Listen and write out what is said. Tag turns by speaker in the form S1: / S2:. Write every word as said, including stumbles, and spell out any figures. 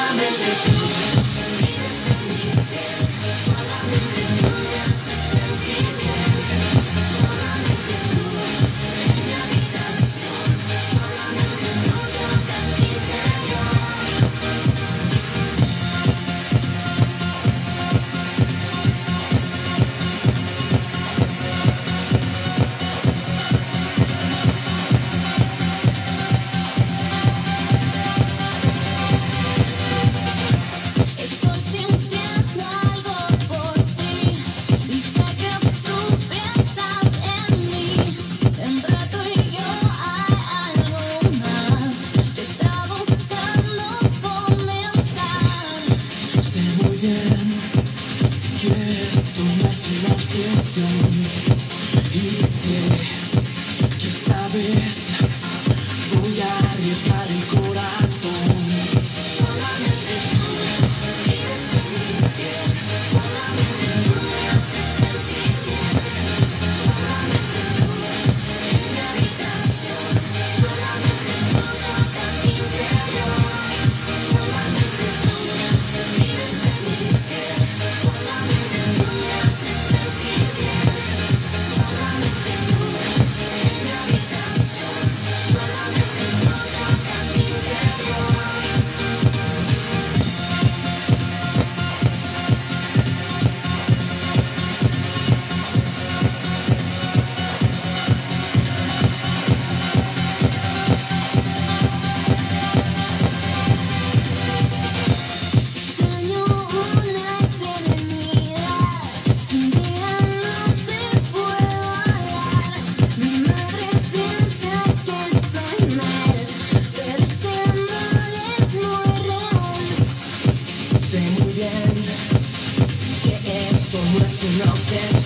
S1: solamente tú. Vives en mi piel, solamente tú me haces sentir bien. Solamente tú en mi habitación, solamente tú tocas mi interior. Estoy sintiendo algo por ti y sé que tú piensas en mí. Entre tú y yo hay algo más que está buscando comenzar.
S2: Sé muy bien que esto no es una obsesión y sé que esta vez voy a arriesgar el corazón.
S1: Solamente tú vives en mi piel, solamente tú me haces sentir bien. Solamente tú en mi habitación, solamente tú tocas mi interior. Solamente tú vives en mi piel, solamente tú me haces sentir bien. Solamente tú en mi habitación, solamente tú tocas mi interior. Extraño una eternidad, sin día no te puedo hablar. Mi madre piensa que estoy mal, pero este amor es muy real.
S2: Sé muy bien que esto no es una obsesión.